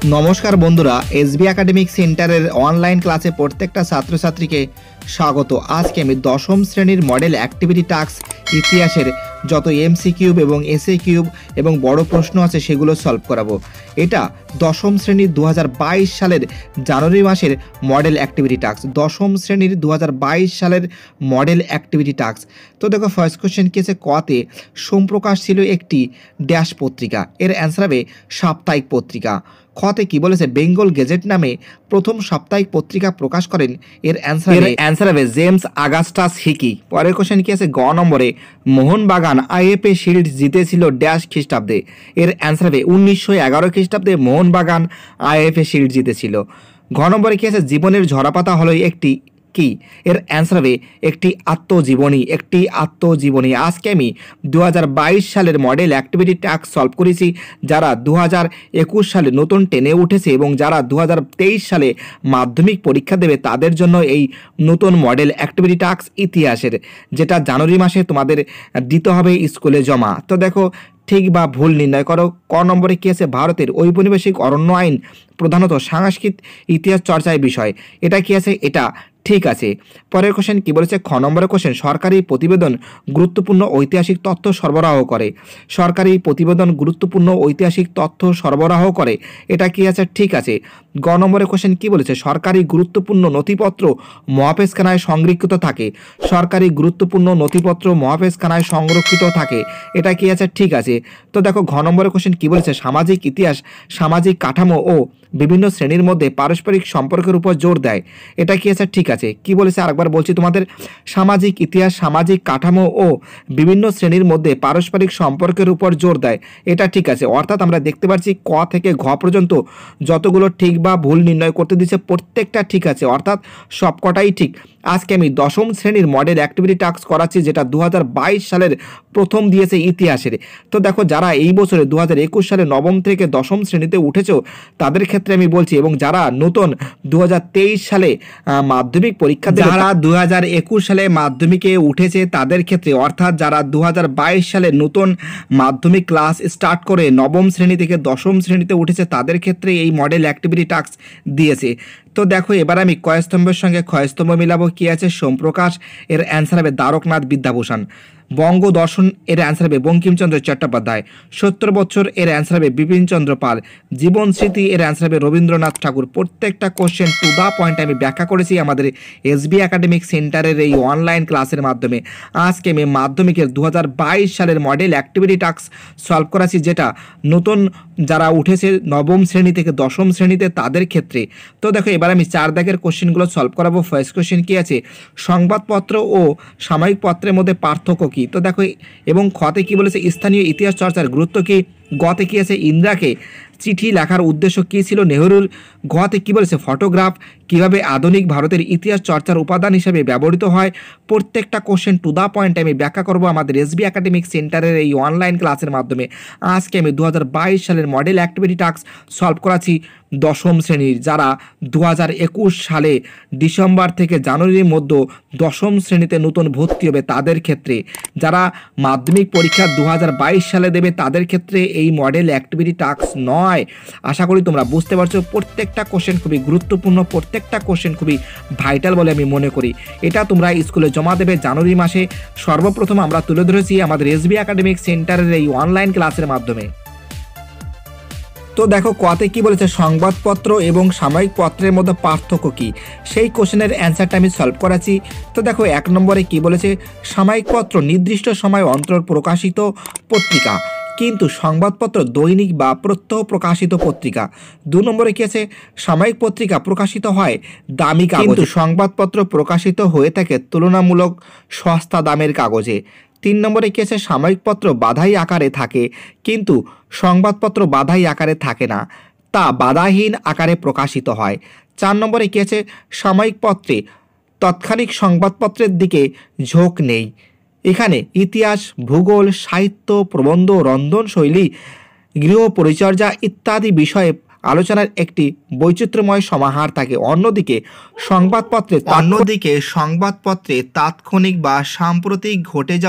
নমস্কার বন্ধুরা, SB academic সেন্টারের অনলাইন ক্লাসে প্রত্যেকটা ছাত্রছাত্রীকে স্বাগত। আজকে আমি দশম শ্রেণীর মডেল অ্যাক্টিভিটি টাস্ক ইতিহাসের যত এমসি কিউব এবং এসএ কিউব এবং বড় প্রশ্ন আছে সেগুলো সলভ করাবো। এটা দশম শ্রেণীর 2022 সালের জানুয়ারি মাসের মডেল অ্যাক্টিভিটি টাস্ক। দশম শ্রেণীর 2022 সালের মডেল অ্যাক্টিভিটি টাস্ক। তো দেখো, ফার্স্ট কোশ্চেন কি আছে, কতে সোমপ্রকাশ ছিল একটি ড্যাশ পত্রিকা, এর অ্যান্সার হবে সাপ্তাহিক পত্রিকা। খতে কি বলেছে, বেঙ্গল গেজেট নামে প্রথম সাপ্তাহিক পত্রিকা প্রকাশ করেন, এর অ্যান্সার হবে জেমস আগাস্টাস হিকি। পরের কোশ্চেন কি আছে, গ নম্বরে মোহনবাগান আইএফএ শিল্ড জিতেছিল ড্যাশ খ্রিস্টাব্দে, এর অ্যান্সার হবে 1911 খ্রিস্টাব্দে মোহনবাগান আইএফএ শিল্ড জিতেছিল। ঘ নম্বরে কি আছে, জীবনের ঝরাপাতা হলো একটি কি, এর অ্যান্সার হবে একটি আত্মজীবনী। আজকে আমি 2022 সালের মডেল অ্যাক্টিভিটি টাস্ক সলভ করেছি। যারা 2021 সালে নতুন টেনে উঠেছে এবং যারা 2023 সালে মাধ্যমিক পরীক্ষা দেবে তাদের জন্য এই নতুন মডেল অ্যাক্টিভিটি টাস্ক ইতিহাসের, যেটা জানুয়ারি মাসে তোমাদের দিতে হবে স্কুলে জমা। তো দেখো, ঠিক বা ভুল নির্ণয় করো। ক নম্বরে কি আছে, ভারতের ঔপনিবেশিক অরণ্য আইন প্রধানত সাংস্কৃতিক ইতিহাস চর্চার বিষয়, এটা কি আছে, এটা ঠিক আছে। পরের কোশ্চেন কি বলেছে, খ নম্বরের কোশ্চেন, সরকারি প্রতিবেদন গুরুত্বপূর্ণ ঐতিহাসিক তথ্য সরবরাহ করে। সরকারি প্রতিবেদন গুরুত্বপূর্ণ ঐতিহাসিক তথ্য সরবরাহ করে, এটা কি আছে, ঠিক আছে। গ নম্বরের কোশ্চেন কি বলেছে, সরকারি গুরুত্বপূর্ণ নথিপত্র মহাপেশখানায় সংরক্ষিত থাকে। সরকারি গুরুত্বপূর্ণ নথিপত্র মহাপেশখানায় সংরক্ষিত থাকে, এটা কি আছে, ঠিক আছে। তো দেখো, ঘ নম্বরের কোশ্চেন কি বলেছে, সামাজিক ইতিহাস সামাজিক কাঠামো ও বিভিন্ন শ্রেণীর মধ্যে পারস্পরিক সম্পর্কের উপর জোর দেয়, এটা কি আছে, ঠিক আছে। কি বলেছে, আরেকবার বলছি তোমাদের, সামাজিক ইতিহাস সামাজিক কাঠামো ও বিভিন্ন শ্রেণীর মধ্যে পারস্পরিক সম্পর্কের উপর জোর দেয়, এটা ঠিক আছে। অর্থাৎ আমরা দেখতে পাচ্ছি ক থেকে ঘ পর্যন্ত যতগুলো ঠিক বা ভুল নির্ণয় করতে দিচ্ছে প্রত্যেকটা ঠিক আছে, অর্থাৎ সবকটাই ঠিক। আজকে আমি দশম শ্রেণীর মডেল অ্যাক্টিভিটি টাস্ক করাচ্ছি, যেটা 2022 সালের প্রথম দিয়েছে ইতিহাসের। তো দেখো, যারা এই বছরে 2021 সালে নবম থেকে দশম শ্রেণীতে উঠেছো তাদের ক্ষেত্রে আমি বলছি, এবং যারা নতুন 2023 সালে মাধ্যমিক পরীক্ষা দেবে, যারা 2021 সালে মাধ্যমিকে উঠেছে তাদের ক্ষেত্রে, অর্থাৎ যারা 2022 সালে নতুন মাধ্যমিক ক্লাস স্টার্ট করে নবম শ্রেণী থেকে দশম শ্রেণীতে উঠেছে তাদের ক্ষেত্রে এই মডেল অ্যাক্টিভিটি টাস্ক দিয়েছে। তো দেখো, এবার আমি কয়স্তম্ভের সঙ্গে ক্ষয়স্তম্ভ মিলাবো। কি আছে, সোমপ্রকাশ, এর অ্যান্সার হবে দ্বারকনাথ বিদ্যাভূষণ। বঙ্গ দর্শন, এর অ্যান্সার হবে বঙ্কিমচন্দ্র চট্টোপাধ্যায়। 70 বছর, এর অ্যান্সার হবে বিপিনচন্দ্র পাল। জীবন স্মৃতি, এর অ্যান্সার হবে রবীন্দ্রনাথ ঠাকুর। প্রত্যেকটা কোশ্চেন টু দা পয়েন্ট আমি ব্যাখ্যা করেছি আমাদের এসবি একাডেমিক সেন্টারের এই অনলাইন ক্লাসের মাধ্যমে। আজকে আমি মাধ্যমিকের 2022 সালের মডেল অ্যাক্টিভিটি টাস্ক সলভ করাছি, যেটা নতুন যারা উঠেছে নবম শ্রেণী থেকে দশম শ্রেণীতে তাদের ক্ষেত্রে। তো দেখো, এবার আমি 4 দাগের কোশ্চেনগুলো সলভ করাবো। ফার্স্ট কোশ্চেন কি আছে, সংবাদপত্র ও সাময়িক পত্রের মধ্যে পার্থক্য কি। তো দেখো, এবং খতে কি বলেছে, স্থানীয় ইতিহাস চর্চার গুরুত্ব কি। গতে কি আছে, ইন্দিরাকে চিঠি লেখার উদ্দেশ্য কী ছিল নেহরুর। গতে কি বলেছে, ফটোগ্রাফ কিভাবে আধুনিক ভারতের ইতিহাস চর্চার উপাদান হিসেবে ব্যবহৃত হয়। প্রত্যেকটা কোশ্চেন টু দা পয়েন্ট আমি ব্যাখ্যা করব আমাদের এসবি একাডেমিক সেন্টারের এই অনলাইন ক্লাসের মাধ্যমে। আজকে আমি 2022 সালের মডেল অ্যাক্টিভিটি টাস্ক সলভ করাচ্ছি দশম শ্রেণীর, যারা 2021 সালে ডিসেম্বর থেকে জানুয়ারির মধ্যে দশম শ্রেণীতে নতুন ভর্তি হবে তাদের ক্ষেত্রে। যারা মাধ্যমিক পরীক্ষা 2022 সালে দেবে তাদের ক্ষেত্রে এই মডেল অ্যাক্টিভিটি টাস্ক নয়। আশা করি তোমরা বুঝতে পারছো। প্রত্যেকটা কোশ্চেন খুবই গুরুত্বপূর্ণ, প্রত্যেকটা কোশ্চেন খুবই ভাইটাল বলে আমি মনে করি। এটা তোমরা স্কুলে জমা দেবে জানুয়ারি মাসে। সর্বপ্রথম আমরা তুলে ধরেছি আমাদের এসবি একাডেমিক সেন্টারের এই অনলাইন ক্লাসের মাধ্যমে। তো দেখো, কতে কি বলেছে, সংবাদপত্র এবং সাময়িক পত্রের মধ্যে পার্থক্য কি, সেই কোশ্চেনের অ্যান্সারটা আমি সলভ করাচ্ছি। তো দেখো, 1 নম্বরে কি বলেছে, সাময়িক পত্র নির্দিষ্ট সময় অন্তর প্রকাশিত পত্রিকা, কিন্তু সংবাদপত্র দৈনিক বা প্রত্যহ প্রকাশিত পত্রিকা। 2 নম্বরে কি আছে, সাময়িক পত্রিকা প্রকাশিত হয় দামি কাগজে, কিন্তু সংবাদপত্র প্রকাশিত হয়ে থাকে তুলনামূলক সস্তা দামের কাগজে। 3 নম্বরে কি আছে, সাময়িক পত্র বাধাই আকারে থাকে, কিন্তু সংবাদপত্র বাধাই আকারে থাকে না, তা বাধাহীন আকারে প্রকাশিত হয়। 4 নম্বরে কি আছে, সাময়িক পত্রে তৎক্ষণিক সংবাদপত্রের দিকে ঝোঁক নেই। এখানে ইতিহাস, ভূগোল, সাহিত্য, প্রবন্ধ, রন্ধনশৈলী, গৃহ পরিচর্যা ইত্যাদি বিষয়ে আলোচনার একটি বৈচিত্র্যময় সমাহার থাকে। অন্যদিকে সংবাদপত্রে তাৎক্ষণিক বা সাম্প্রতিক ঘটে যাওয়া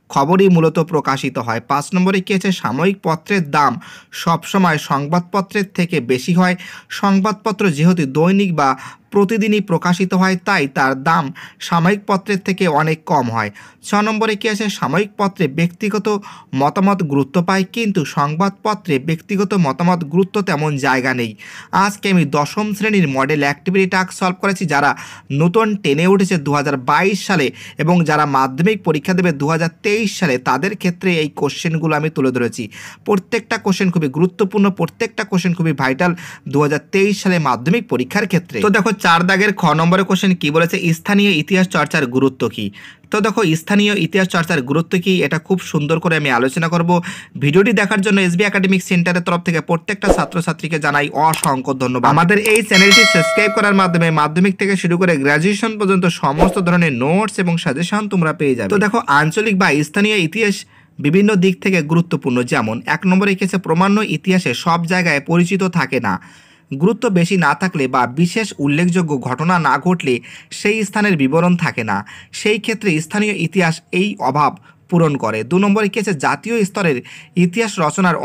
খবরই মূলত প্রকাশিত হয়। 5 নম্বরে কি আছে, সাময়িক পত্রের দাম সবসময় সংবাদপত্রের থেকে বেশি হয়। সংবাদপত্র যেহেতু দৈনিক বা প্রতিদিনই প্রকাশিত হয় তাই তার দাম সাময়িক পত্রের থেকে অনেক কম হয়। 6 নম্বরে কি আছে, সাময়িক পত্রে ব্যক্তিগত মতামত গুরুত্ব পায় কিন্তু সংবাদপত্রে ব্যক্তিগত মতামত গুরুত্ব তেমন জায়গা নেই। আজকে আমি 10ম শ্রেণীর মডেল অ্যাক্টিভিটি টাস্ক সলভ করেছি। যারা নতুন 10-এ উঠেছে 2022 সালে এবং যারা মাধ্যমিক পরীক্ষা দেবে 2023 সালে তাদের ক্ষেত্রে এই কোশ্চেনগুলো আমি তুলে ধরেছি। প্রত্যেকটা কোশ্চেন খুবই গুরুত্বপূর্ণ, প্রত্যেকটা কোশ্চেন খুবই ভাইটাল 2023 সালে মাধ্যমিক পরীক্ষার ক্ষেত্রে। তো দেখো 4 দাগের খ নম্বরের কোশ্চেন কি বলেছে, স্থানীয় ইতিহাস চর্চার গুরুত্ব কি। তো দেখো স্থানীয় ইতিহাস চর্চার গুরুত্ব কি এটা খুব সুন্দর করে আমি আলোচনা করব। ভিডিওটি দেখার জন্য এসবি একাডেমিক সেন্টারের তরফ থেকে প্রত্যেকটা ছাত্রছাত্রীকে জানাই অসংখ্য ধন্যবাদ। আমাদের এই চ্যানেলটি সাবস্ক্রাইব করার মাধ্যমে মাধ্যমিক থেকে শুরু করে গ্র্যাজুয়েশন পর্যন্ত সমস্ত ধরনের নোটস এবং সাজেশন তোমরা পেয়ে যাবে। তো দেখো আঞ্চলিক বা স্থানীয় ইতিহাস বিভিন্ন দিক থেকে গুরুত্বপূর্ণ। যেমন 1 নম্বরে লিখেছে, প্রমাণ্য ইতিহাসে সব জায়গায় পরিচিত থাকে না। গুরুত্ব বেশি না থাকলে বা বিশেষ উল্লেখযোগ্য ঘটনা না ঘটলে সেই স্থানের বিবরণ থাকে না। সেই ক্ষেত্রে স্থানীয় ইতিহাস এই অভাব পূরণ করে। 2 নম্বরে কি আছে, জাতীয় স্তরের ইতিহাস রচনার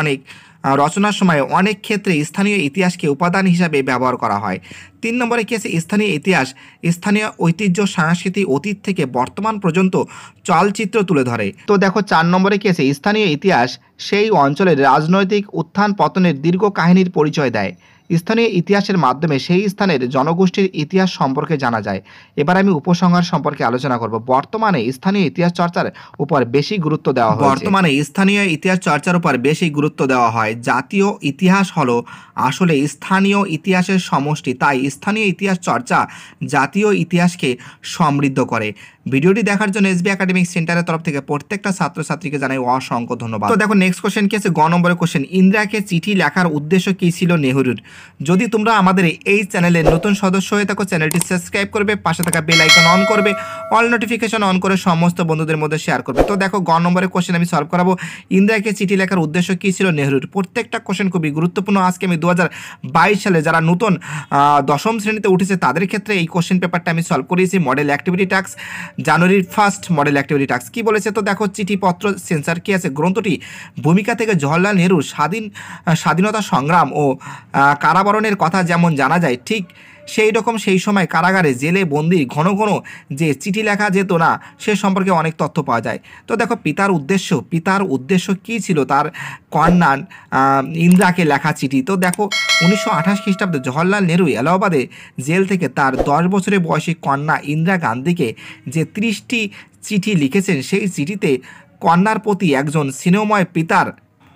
রচনার সময় অনেক ক্ষেত্রে স্থানীয় ইতিহাসকে উপাদান হিসাবে ব্যবহার করা হয়। 3 নম্বরে কি আছে, স্থানীয় ইতিহাস স্থানীয় ঐতিহ্য সংস্কৃতি অতীত থেকে বর্তমান পর্যন্ত চলচ্চিত্র তুলে ধরে। তো দেখো 4 নম্বরে কি আছে, স্থানীয় ইতিহাস সেই অঞ্চলের রাজনৈতিক উত্থান পতনের দীর্ঘ কাহিনীর পরিচয় দেয়। স্থানীয় ইতিহাসের মাধ্যমে সেই স্থানের জনগোষ্ঠীর ইতিহাস সম্পর্কে জানা যায়। এবার আমি উপসংহার সম্পর্কে আলোচনা করব। বর্তমানে স্থানীয় ইতিহাস চর্চার উপর বেশি গুরুত্ব দেওয়া হয়। বর্তমানে স্থানীয় ইতিহাস চর্চার উপর বেশি গুরুত্ব দেওয়া হয়। জাতীয় ইতিহাস হলো আসলে স্থানীয় ইতিহাসের সমষ্টি, তাই স্থানীয় ইতিহাস চর্চা জাতীয় ইতিহাসকে সমৃদ্ধ করে। ভিডিওটি দেখার জন্য এসবি একাডেমিক সেন্টারের তরফ থেকে প্রত্যেকটা ছাত্রছাত্রীকে জানাই অসংখ্য ধন্যবাদ। তো দেখো নেক্সট কোশ্চেন কি আছে, গ নম্বরের কোশ্চেন, ইন্দিরাকে চিঠি লেখার উদ্দেশ্য কী ছিল নেহরুর। যদি তোমরা আমাদের এই চ্যানেলের নতুন সদস্য হয়ে থাকো চ্যানেলটি সাবস্ক্রাইব করবে, পাশে থাকা বেল আইকন অন করবে, অল নোটিফিকেশন অন করে সমস্ত বন্ধুদের মধ্যে শেয়ার করবে। তো দেখো গ নম্বরের কোশ্চেন আমি সলভ করাবো, ইন্দিরাকে চিঠি লেখার উদ্দেশ্য কী ছিল নেহরুর। প্রত্যেকটা কোশ্চেন খুবই গুরুত্বপূর্ণ। আজকে আমি 2022 সালে যারা নতুন 10ম শ্রেণীতে উঠেছে তাদের ক্ষেত্রে এই কোশ্চেন পেপারটা আমি সলভ করিয়েছি। মডেল অ্যাক্টিভিটি টাস্ক জানুয়ারির 1st মডেল অ্যাক্টিভিটি টাস্ক কি বলেছে। তো দেখো চিঠিপত্র সেন্সার কি আছে, গ্রন্থটি ভূমিকা থেকে জওহরলাল নেহরুর স্বাধীনতা সংগ্রাম ও কারাবরণের কথা যেমন জানা যায়, ঠিক সেই রকম সেই সময় কারাগারে জেলে বন্দি ঘন ঘন যে চিঠি লেখা যেত না সে সম্পর্কে অনেক তথ্য পাওয়া যায়। তো দেখো পিতার উদ্দেশ্য কী ছিল, তার কন্যা ইন্দিরাকে লেখা চিঠি। তো দেখো 1928 খ্রিস্টাব্দে জওহরলাল নেহরু এলাহাবাদে জেল থেকে তার 10 বছরের বয়সী কন্যা ইন্দিরা গান্ধীকে যে 30টি চিঠি লিখেছেন, সেই চিঠিতে কন্যার প্রতি একজন স্নেহময় পিতার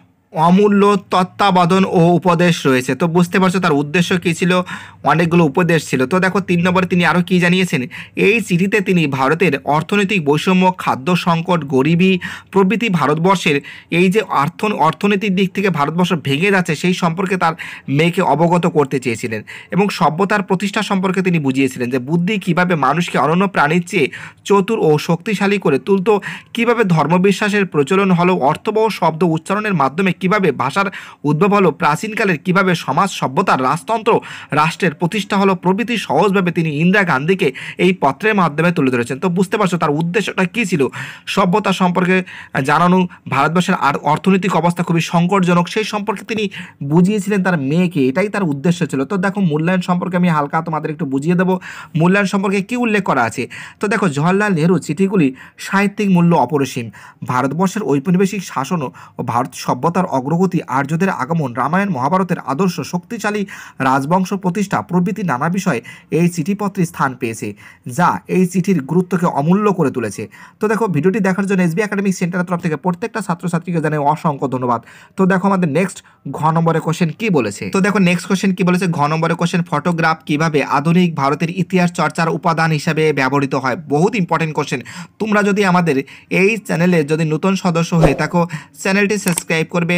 অমূল্য তত্ত্বাবধান ও উপদেশ রয়েছে। তো বুঝতে পারছো তার উদ্দেশ্য কী ছিল, অনেকগুলো উপদেশ ছিল। তো দেখো 3 নম্বরে তিনি আরও কী জানিয়েছেন, এই চিঠিতে তিনি ভারতের অর্থনৈতিক বৈষম্য, খাদ্য সংকট, গরিবি প্রভৃতি ভারতবর্ষের এই যে অর্থনৈতিক দিক থেকে ভারতবর্ষ ভেঙে যাচ্ছে সেই সম্পর্কে তার মেয়েকে অবগত করতে চেয়েছিলেন এবং সভ্যতার প্রতিষ্ঠা সম্পর্কে তিনি বুঝিয়েছিলেন যে বুদ্ধি কীভাবে মানুষকে অনন্য প্রাণীর চেয়ে চতুর ও শক্তিশালী করে তুলতো, কীভাবে ধর্মবিশ্বাসের প্রচলন হলো, অর্থবহ শব্দ উচ্চারণের মাধ্যমে কিভাবে ভাষার উদ্ভব হলো, প্রাচীনকালের কিভাবে সমাজ সভ্যতার রাজতন্ত্র রাষ্ট্রের প্রতিষ্ঠা হলো প্রভৃতি সহজভাবে তিনি ইন্দিরা গান্ধীকে এই পত্রের মাধ্যমে তুলে ধরেছেন। তো বুঝতে পারছো তার উদ্দেশ্যটা কী ছিল, সভ্যতা সম্পর্কে জানানো, ভারতবর্ষের আর অর্থনৈতিক অবস্থা খুবই সংকটজনক সেই সম্পর্কে তিনি বুঝিয়েছিলেন তার মেয়েকে, এটাই তার উদ্দেশ্য ছিল। তো দেখো মূল্যায়ন সম্পর্কে আমি হালকা তোমাদের একটু বুঝিয়ে দেবো, মূল্যায়ন সম্পর্কে কী উল্লেখ করা আছে। তো দেখো জওহরলাল নেহরু চিঠিগুলি সাহিত্যিক মূল্য অপরিসীম, ভারতবর্ষের ঔপনিবেশিক শাসন ও ভারত সভ্যতার অগ্রগতি, আর্যদের আগমন, রামায়ণ মহাভারতের আদর্শ, শক্তিশালী রাজবংশ প্রতিষ্ঠা প্রভৃতি নানা বিষয়ে এই চিঠিপত্রে স্থান পেয়েছে, যা এই চিঠির গুরুত্বকে অমূল্য করে তুলেছে। তো দেখো ভিডিওটি দেখার জন্য এসবি একাডেমিক সেন্টারের তরফ থেকে প্রত্যেকটা ছাত্রছাত্রীকে জানাই অসংখ্য ধন্যবাদ। তো দেখো আমাদের নেক্সট ঘ নম্বরের কোশ্চেন কি বলেছে। তো দেখো নেক্সট কোশ্চেন কি বলেছে, ঘ নম্বরের কোশ্চেন, ফটোগ্রাফ কিভাবে আধুনিক ভারতের ইতিহাস চর্চার উপাদান হিসাবে ব্যবহৃত হয়। বহুত ইম্পর্টেন্ট কোশ্চেন। তোমরা যদি আমাদের এই চ্যানেলে যদি নতুন সদস্য হয়ে থাকো চ্যানেলটি সাবস্ক্রাইব করবে,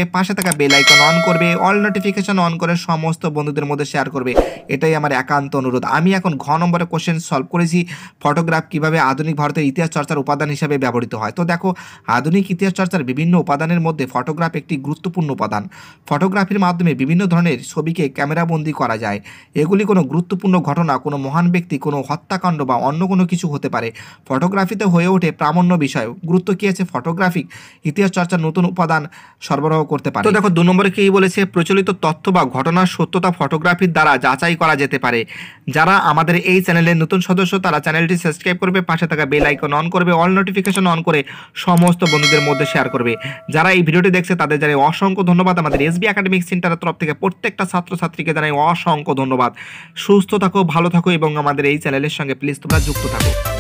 পাশে থাকা বেল আইকন অন করবে, অল নোটিফিকেশন অন করে সমস্ত বন্ধুদের মধ্যে শেয়ার করবে। এটাই আমার একান্ত অনুরোধ। আমি এখন ঘ নম্বরের কোশ্চেন সলভ করেছি, ফটোগ্রাফ কিভাবে আধুনিক ভারতের ইতিহাস চর্চার উপাদান হিসেবে ব্যবহৃত হয়। তো দেখো, আধুনিক ইতিহাস চর্চার বিভিন্ন উপাদানের মধ্যে ফটোগ্রাফ একটি গুরুত্বপূর্ণ উপাদান। ফটোগ্রাফির মাধ্যমে বিভিন্ন ধরনের ছবিকে ক্যামেরাবন্দি করা যায়। এগুলি কোনো গুরুত্বপূর্ণ ঘটনা, কোনো মহান ব্যক্তি, কোনো হত্যাকাণ্ড বা অন্য কোনো কিছু হতে পারে। ফটোগ্রাফিতে হয়ে ওঠে প্রামাণ্য বিষয়। গুরুত্ব কী আছে? ফটোগ্রাফিক ইতিহাস চর্চার নতুন উপাদান সরবরাহ করতে পারে। তো দেখো 2 নম্বরে কি বলেছে, প্রচলিত তথ্য বা ঘটনার সত্যতা ফটোগ্রাফির দ্বারা যাচাই করা যেতে পারে। যারা আমাদের এই চ্যানেলের নতুন সদস্য তারা চ্যানেলটি সাবস্ক্রাইব করবে, পাশে থাকা বেল আইকন অন করবে, অল নোটিফিকেশন অন করে সমস্ত বন্ধুদের মধ্যে শেয়ার করবে। যারা এই ভিডিওটি দেখছে তাদের জানাই অসংখ্য ধন্যবাদ। আমাদের এসবি একাডেমিক সেন্টারের তরফ থেকে প্রত্যেকটা ছাত্রছাত্রীকে জানাই অসংখ্য ধন্যবাদ। সুস্থ থাকো, ভালো থাকো এবং আমাদের এই চ্যানেলের সঙ্গে প্লিজ তোমরা যুক্ত থাকো।